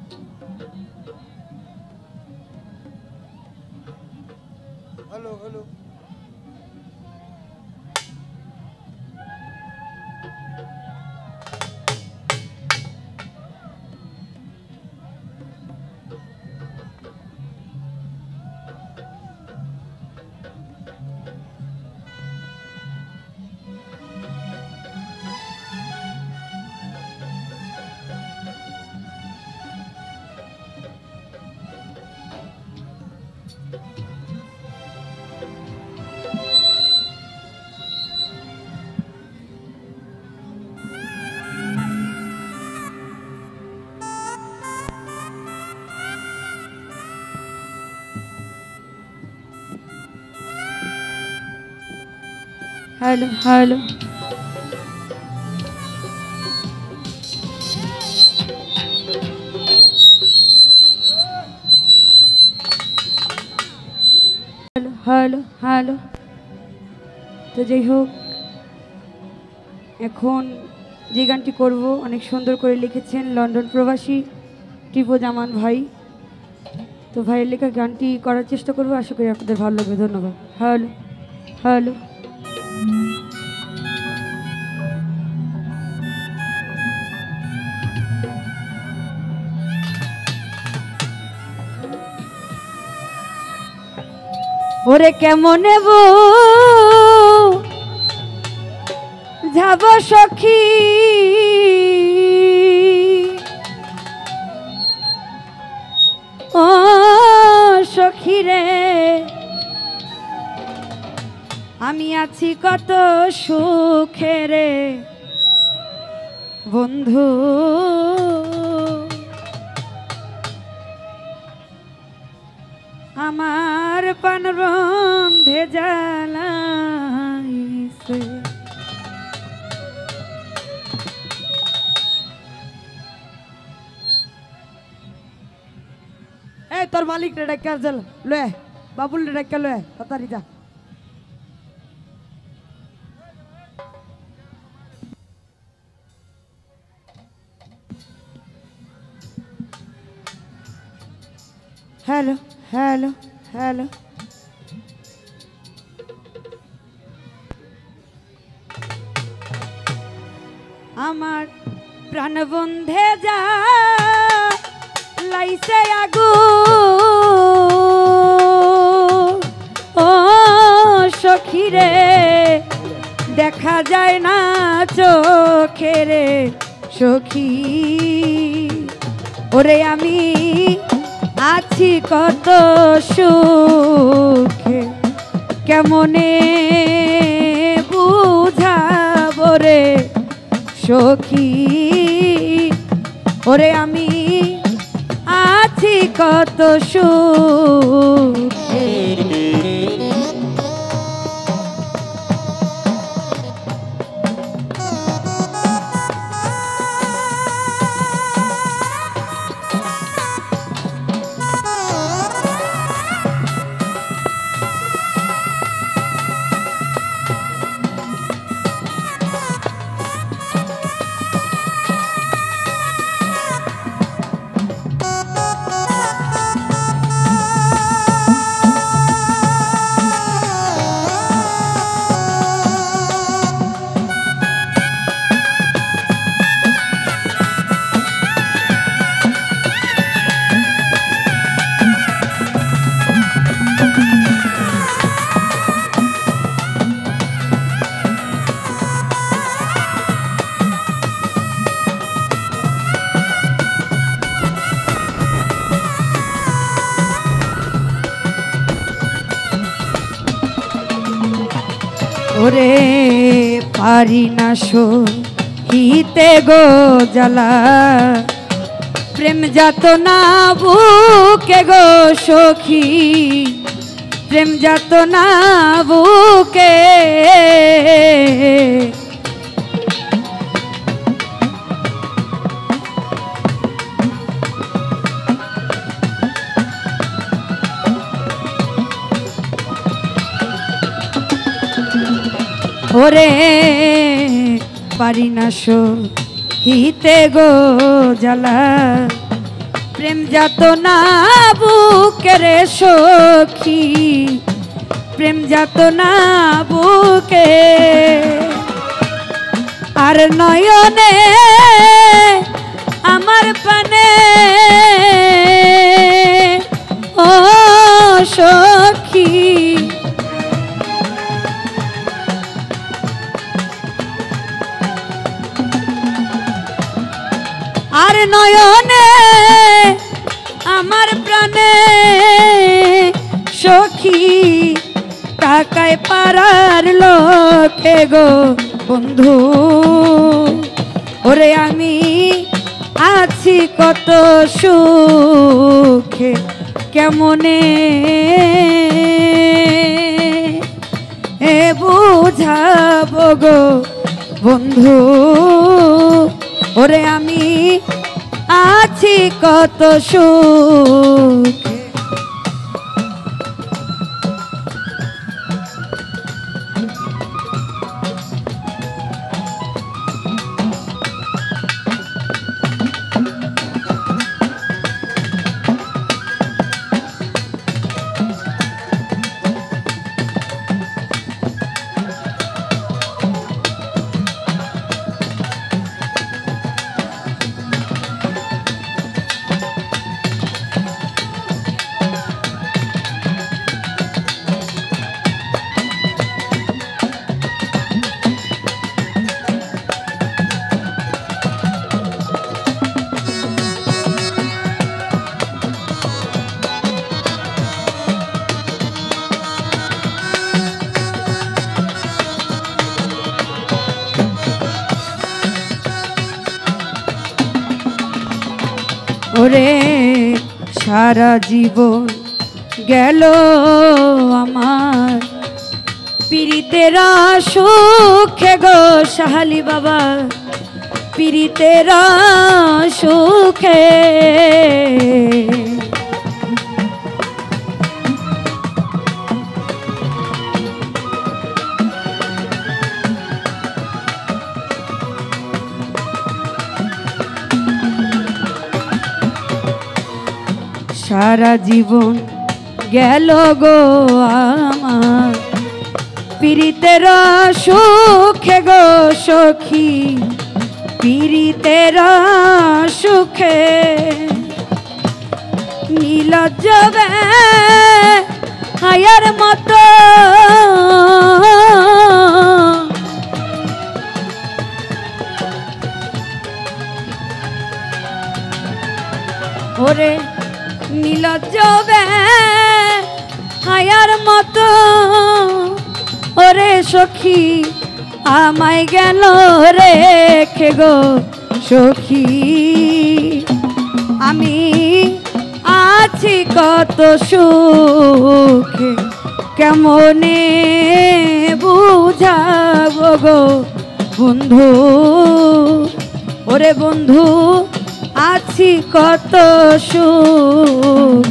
Hello hello hello hello hello hello তো যাই হোক এখন যে গানটি করব অনেক সুন্দর করে লিখেছেন লন্ডন প্রবাসী টিপু জামান ভাই। তো ভাইয়ের লেখা গানটি করার চেষ্টা করব, আশা করি আপনাদের ভালো লাগবে। ধন্যবাদ। হ্যালো হ্যালো ওরে কেমনে যাব সখী ও সখী রে, আমি আছি কত সুখে রে বন্ধু, আমার প্রাণবন্ধে জ্বালাইছে। এই তোর মালিক রে ডাক্কা জল লয়ে বাবুল রে ডাক্কা লয়ে তাড়াতাড়ি যা। हेलो हेलो हेलो আমার প্রাণ বন্ধে যা লাইছে আগু ও সখী রে, দেখা যায় না চোখে রে সখী, ওরে আমি আছি কত সুখে, কেমনে বুঝাবো রে সখী, ওরে আমি আছি কত সুখে। ওরে পারি না সহিতে গো জ্বালা, প্রেম যাত না বুকে গো সখী, প্রেম যাত না বুকে, ওরে পারি না সহিতে গো জ্বালা, প্রেম যাতনা বুকের সখী, প্রেম যাতনা বুকে আর নয়নে আমার প্রাণে ও সখী। আর নয়নে আমার প্রাণে সখী, টাকায় পারার লোকে গো বন্ধু, ওরে আমি আছি কত সুখে, কেমনে বুঝাবো গো বন্ধু, ওরে আমি আছি কত সুখে। ওরে সারা জীবন গেল আমার পীড়িতের সুখে গো সাহালি বাবা, পীড়িতের সুখে সারা জীবন গেল গো আমার পীড়িতের সুখে গো সখী, পীড়িতের সুখে নীলজ্জ হায়ার মতো ওরে নীলজ্জ হায়ার মতো ওরে সখী আমায় গেল রেখে গো সখী, আমি আছি কত সুখে, কেমনে বুঝাবো গো বন্ধু, ওরে বন্ধু আছি কত সুখ।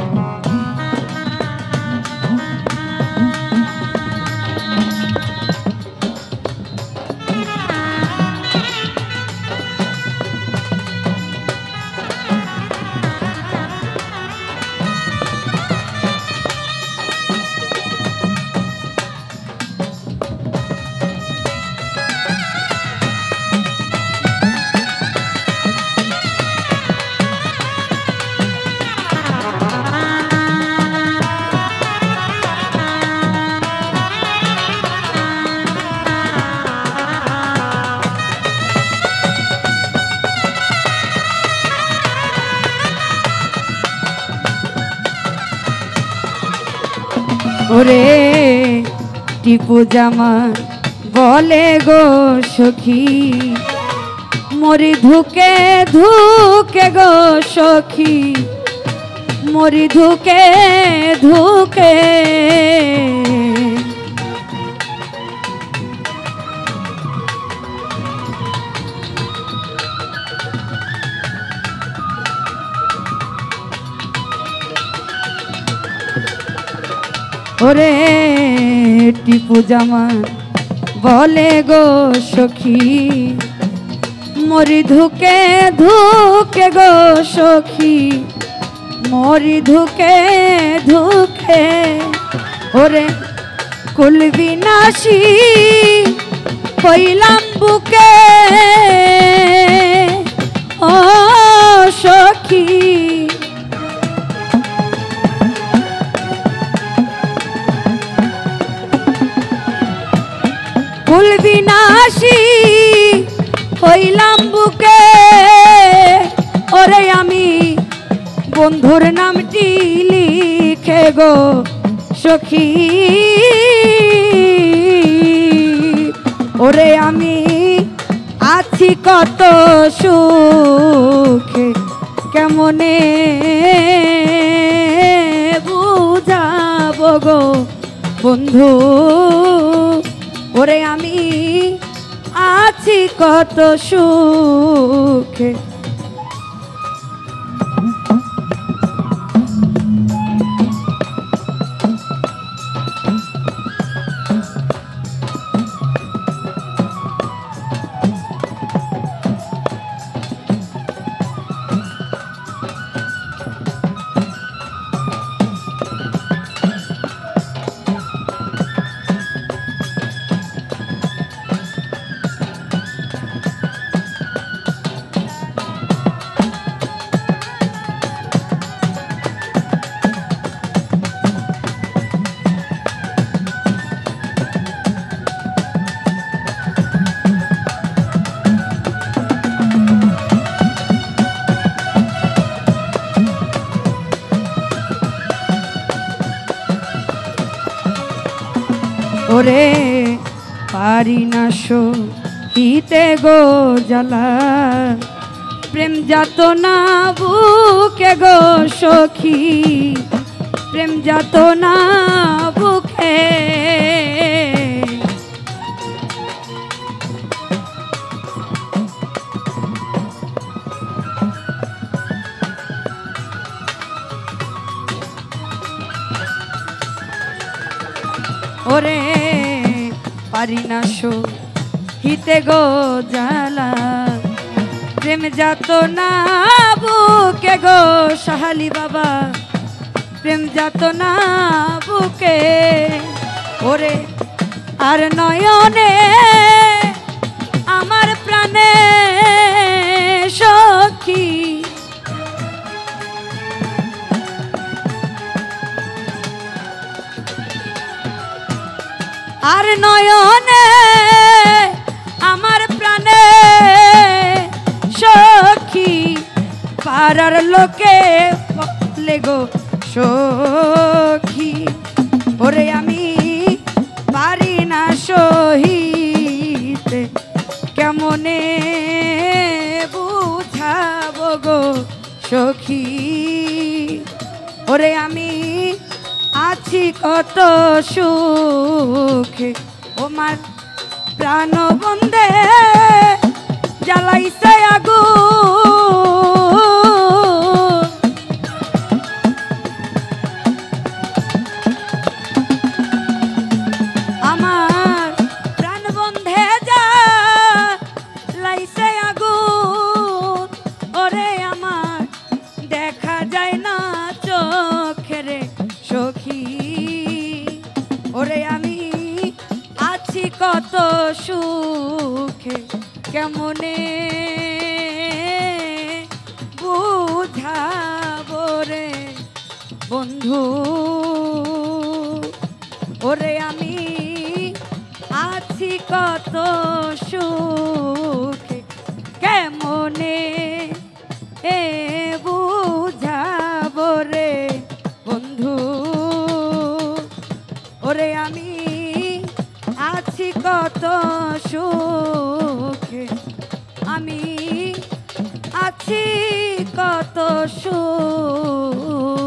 ওরে টিপু জামান বলে গো সখী, মরি ধুকে ধুকে গো সখী, মরি ধুকে ধুকে ওরে টিপু জামান বলে গো সখী, মরি ধুকে ধুকে গো সখী, মরি ধুকে ধুকে ওরে কুল বিনাশী হইলাম বুকে ও সখী। কুল বিনাশী হইলাম বুকে ওরে আমি বন্ধুর নামটি লিখে গো সখী, ওরে আমি আছি কত সুখে কেমনে বুঝাবো গো বন্ধু, ওরে আমি আছি কত সুখে। ওরে পারি না সহিতে গো জ্বালা, প্রেম যাত না বুকে গো সখী, প্রেম যাত না বুকে। ওরে পারি না সহিতে গো জ্বালা, প্রেম যাত না বুকে গো সাহালি বাবা, প্রেম যাত না বুকে। ওরে আর নয়নে আমার প্রাণে সখী, আর নয়নে আমার প্রাণে সখী, পাড়ার লোকে বলে গো সখী, ওরে আমি পারি না সহিতে কেমনে বুঝাবো গো সখী, ওরে আমি আছি কত সুখে। ওমার প্রাণ বন্ধে জ্বালাইছে আগুন, আমার প্রাণ বন্ধে জ্বালাইছে আগুন, ওরে আমার দেখা যায় না চোখেরে সখী, ওরে আমি আছি কত সুখে কেমনে বুঝাবো রে বন্ধু, ওরে আমি আছি কত সুখে কেমনে বুঝাবো রে বন্ধু, ওরে আমি আছি কত সুখে, আমি আছি কত সুখ।